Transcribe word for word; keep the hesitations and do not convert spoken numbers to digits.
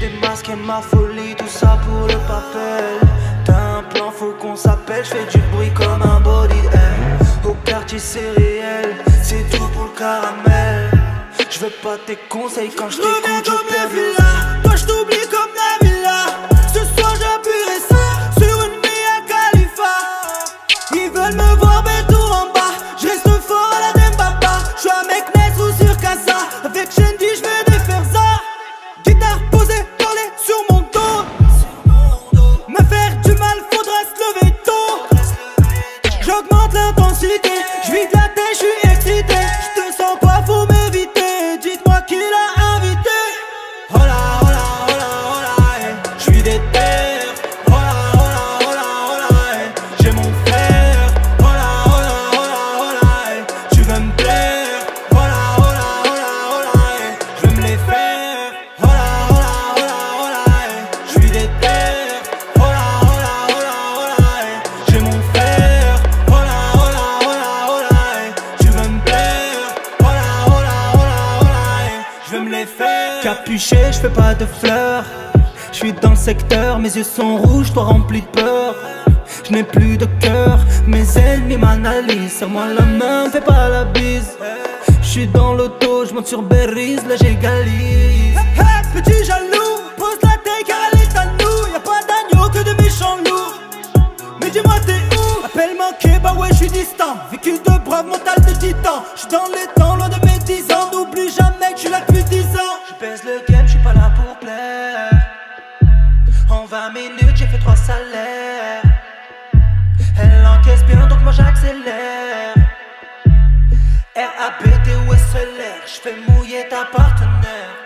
démasqué ma folie, tout ça pour le papel. T'as un plan, faut qu'on s'appelle, j'fais du bruit comme un body. Hey. Au quartier c'est réel, c'est tout pour le caramel. J'veux pas tes conseils quand j't'écoute, je perds les ailes. Toi j't'oublie comme Nabila. Ce soir j'appuierai ça sur une Mia Khalifa. Ils veulent me voir bête tout en bas, j'reste fort à la Dembaba. J'suis un mec net ou sur Casa, avec Shendy j'vais défaire ça. Guitare posée, parler sur mon dos. Me faire du mal, faudra se lever tôt. J'augmente l'intensité, j'vide la tête, j'suis excité. J'te sens pas, faut m'éviter. Dites-moi qui l'a invité. Oh là, oh là, oh là, oh là, hey. J'suis déter. Oh là, oh là, oh là, oh là, hey. J'ai mon frère. Oh là, oh là, oh là, oh là, hey. Tu veux me plaire. Oh là, oh là, oh là, oh là, hey. J'veux me les faire. Oh là, oh là, oh là, oh là, hey. J'suis déter. Oh là, oh là, oh là, oh là, hey. J'ai mon frère. Oh là, oh là, oh là, oh là, hey. Tu veux me plaire. Oh là, oh là, oh là, oh là, hey. J'veux me les faire. Capuché, j'fais pas de fleurs. J'suis dans le secteur, mes yeux sont rouges, toi rempli de peur. J'n'ai plus de cœur, mes ennemis m'analysent. Serre-moi la main, fais pas la bise. J'suis dans l'auto, j'monte sur Berry's, là j'égalise. Hey, petit jaloux, pose la tête car elle est à nous. Y'a pas d'agneau que de méchants loups. Mais dis-moi t'es où? Appelle manqué, bah ouais j'suis distant. Vécu de brave, mental de titan. J'suis dans les temps, loin de mes dix ans. N'oublie jamais que j'suis là depuis dix ans. Je pèse le game, j'suis pas là pour plaire. En vingt minutes j'ai fait trois salaires. Elle encaisse bien donc moi j'accélère. R A B T ou S L R, j'fais mouiller ta partenaire.